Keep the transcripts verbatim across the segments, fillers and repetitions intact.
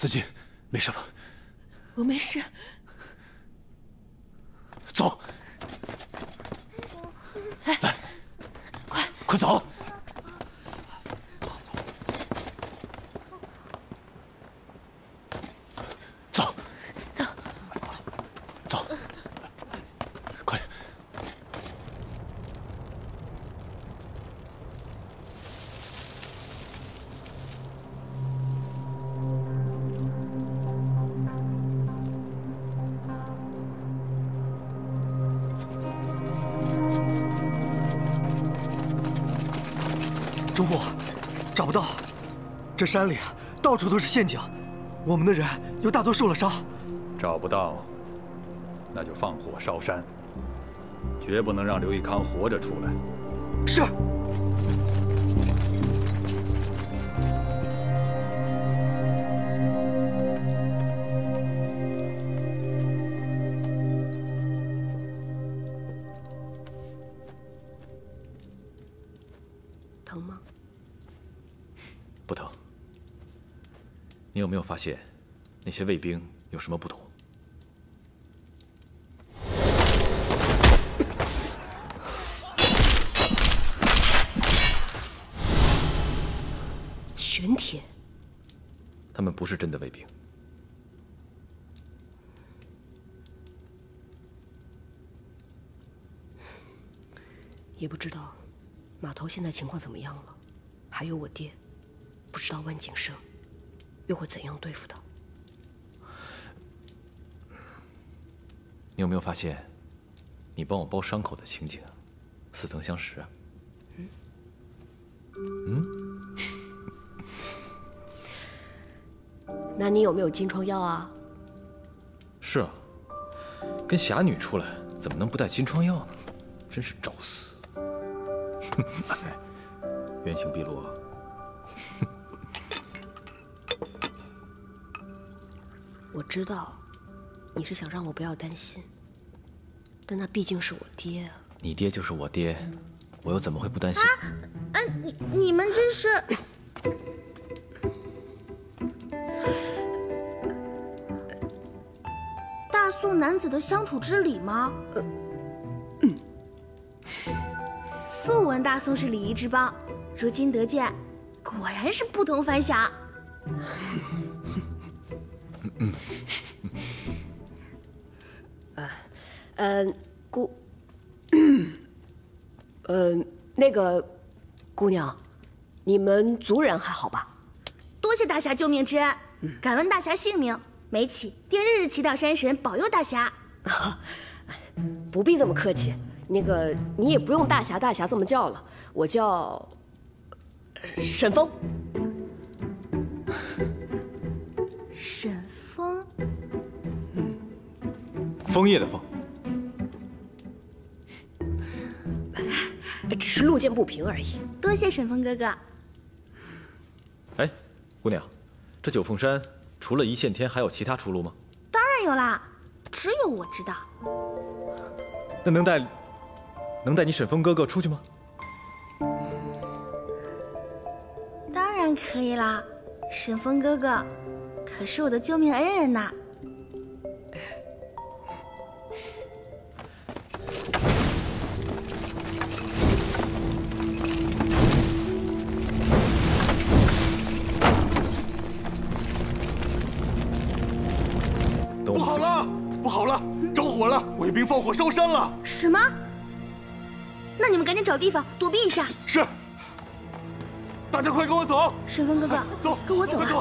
子君，没事吧？ 我没事。 走。 来， 来， 快快走！走， 走， 走，快点！ 中部找不到，这山里到处都是陷阱，我们的人又大多受了伤。 找不到，那就放火烧山，绝不能让刘义康活着出来。 是。 疼吗？ 不疼。你有没有发现，那些卫兵有什么不同？ 玄铁， 他们不是真的卫兵。 也不知道码头现在情况怎么样了，还有我爹，不知道万景生又会怎样对付他。 你有没有发现，你帮我包伤口的情景，似曾相识啊？嗯。嗯。 那你有没有金疮药啊？ 是啊，跟侠女出来，怎么能不带金疮药呢？真是找死！哎，原形毕露啊！ 我知道，你是想让我不要担心，但那毕竟是我爹啊。 你爹就是我爹，我又怎么会不担心？ 啊，啊你你们这是？大宋男子的相处之礼吗？呃，嗯。素闻大宋是礼仪之邦，如今得见，果然是不同凡响。 嗯。啊，呃，姑，呃，那个姑娘，你们族人还好吧？ 多谢大侠救命之恩，敢问大侠姓名？美启定日日祈祷山神保佑大侠。 不必这么客气，那个你也不用大侠大侠这么叫了，我叫沈峰。 沈峰， 嗯， 枫叶的枫， 只是路见不平而已。 多谢沈峰哥哥。 哎，姑娘，这九凤山除了一线天，还有其他出路吗？ 当然有啦，只有我知道。 那能带，能带你沈峰哥哥出去吗？ 当然可以啦，沈峰哥哥可是我的救命恩人呐。 不好了，不好了，着火了！卫兵放火烧山了！ 什么？那你们赶紧找地方躲避一下。 是。大家快跟我走！ 沈峰哥哥， 走， 跟我走啊！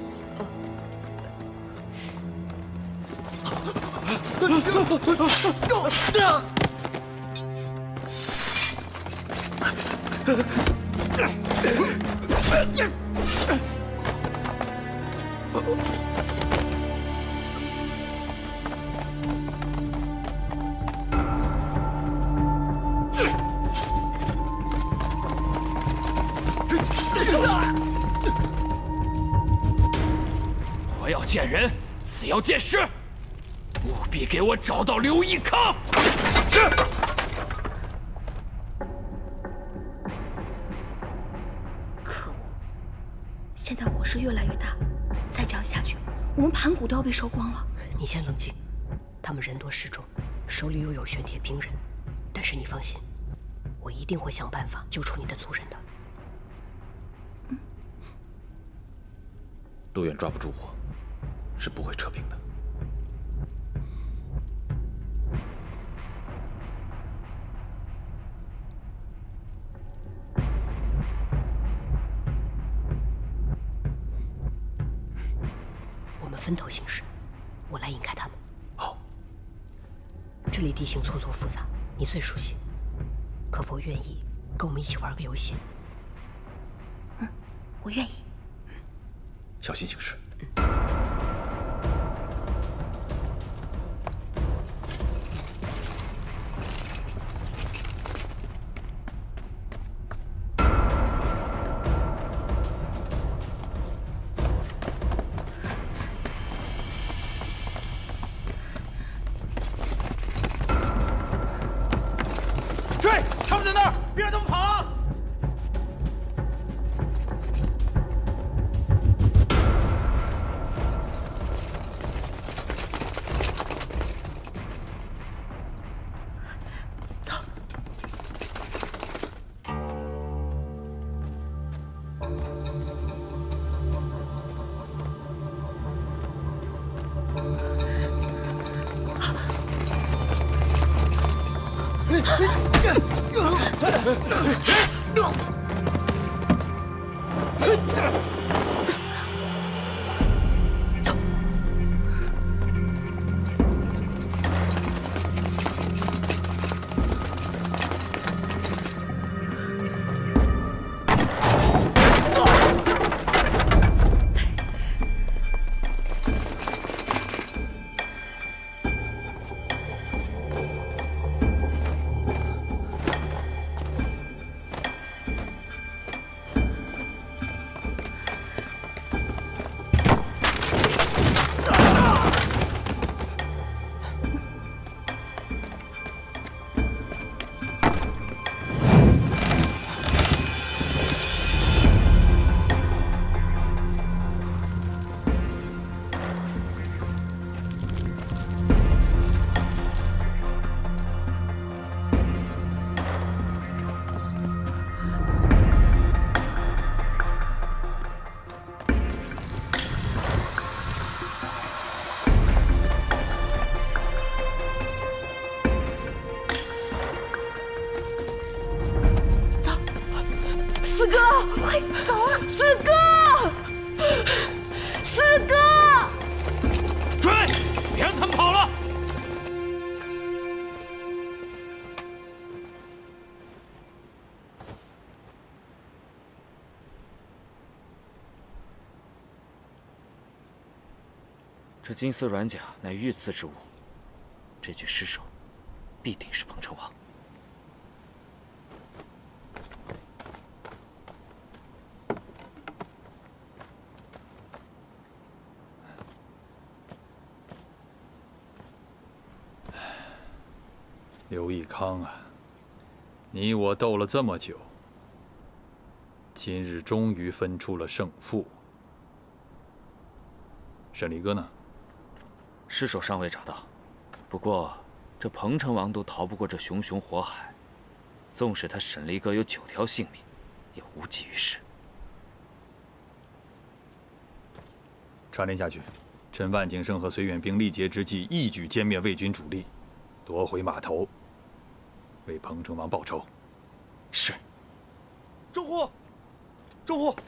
活要见人，死要见尸，务必给我找到刘义康。是。 可恶！现在火势越来越大， 再这样下去，我们盘古都要被烧光了。 你先冷静，他们人多势众，手里又有玄铁兵刃，但是你放心，我一定会想办法救出你的族人的。 嗯， 陆远抓不住我，是不会撤兵的。 分头行事，我来引开他们。 好。 这里地形错综复杂，你最熟悉，可否愿意跟我们一起玩个游戏？ 嗯，我愿意。 小心行事。 嗯。 这金丝软甲乃御赐之物，这具尸首必定是彭城王。 刘义康啊，你我斗了这么久，今日终于分出了胜负。沈离哥呢？ 尸首尚未找到，不过这彭城王都逃不过这熊熊火海，纵使他沈离哥有九条性命，也无济于事。 传令下去，趁万景胜和绥远兵力竭之际，一举歼灭魏军主力，夺回码头，为彭城王报仇。 是。 中虎，中虎，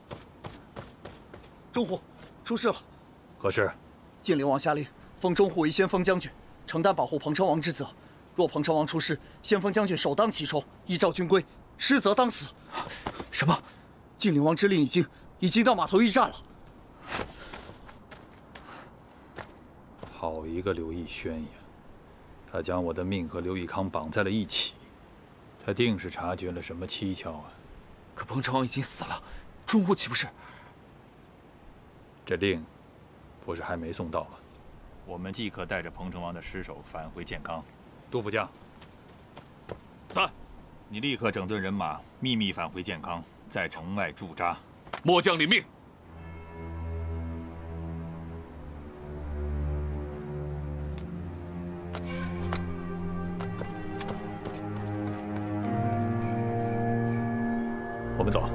中虎，出事了！ 何事？ 晋灵王下令，封中虎为先锋将军，承担保护彭城王之责。若彭城王出事，先锋将军首当其冲，依照军规，失责当死。 什么？ 晋灵王之令已经已经到码头驿站了。 好一个刘义轩呀！他将我的命和刘义康绑在了一起，他定是察觉了什么蹊跷啊！ 可彭城王已经死了，中虎岂不是？ 这令。 不是还没送到吗？ 我们即刻带着彭城王的尸首返回建康。 杜副将， 在，你立刻整顿人马，秘密返回建康，在城外驻扎。 末将领命。 们走。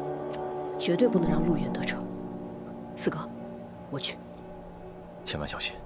绝对不能让陆远得逞。四哥，我去。 千万小心。